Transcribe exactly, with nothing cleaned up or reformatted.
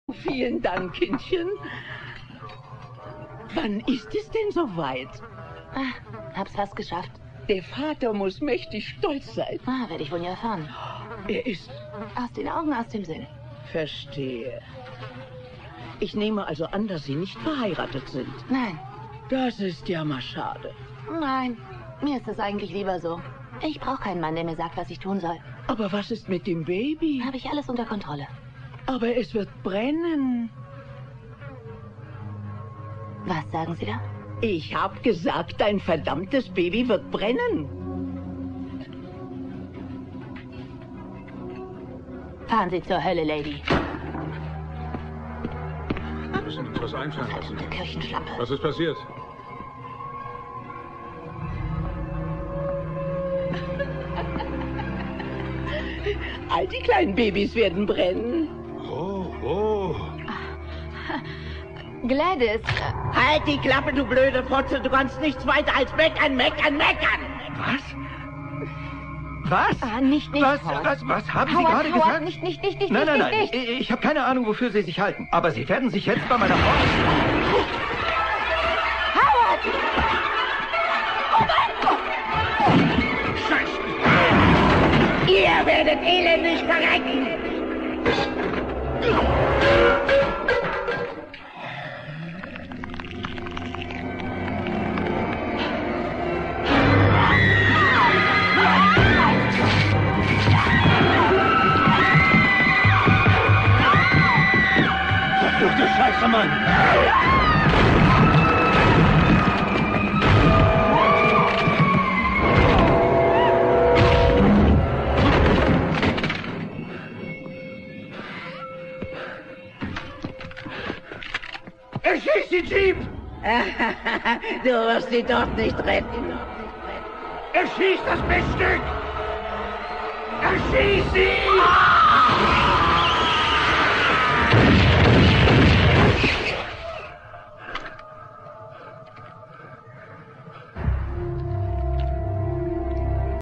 Vielen Dank, Kindchen. Wann ist es denn soweit? Ah, hab's fast geschafft. Der Vater muss mächtig stolz sein. Ah, werde ich wohl nie erfahren. Er ist... Aus den Augen, aus dem Sinn. Verstehe. Ich nehme also an, dass Sie nicht verheiratet sind. Nein. Das ist ja mal schade. Nein, mir ist es eigentlich lieber so. Ich brauche keinen Mann, der mir sagt, was ich tun soll. Aber was ist mit dem Baby? Habe ich alles unter Kontrolle. Aber es wird brennen. Was sagen Sie da? Ich hab gesagt, dein verdammtes Baby wird brennen. Fahren Sie zur Hölle, Lady. Wir müssen uns was einfallen lassen. Verdammte Kirchenschlampe. Was ist passiert? All die kleinen Babys werden brennen. Oh, oh. Gladys. Halt die Klappe, du blöde Fotze. Du kannst nichts weiter als meckern, meckern, meckern. Was? Was? Ah, nicht, nicht, Was, Howard. was, was haben Sie Howard, gerade Howard, gesagt? nicht, nicht, nicht, nicht, nein, nicht, nein, nein. nicht, nicht. Ich, ich habe keine Ahnung, wofür Sie sich halten. Aber Sie werden sich jetzt bei meiner Frau... Howard! Scheiße. Ihr werdet elendig verrecken. Verfluchte Scheiße, Mann! Erschieß den Jeep! Du wirst sie dort nicht retten. Erschieß das Miststück! Erschieß sie!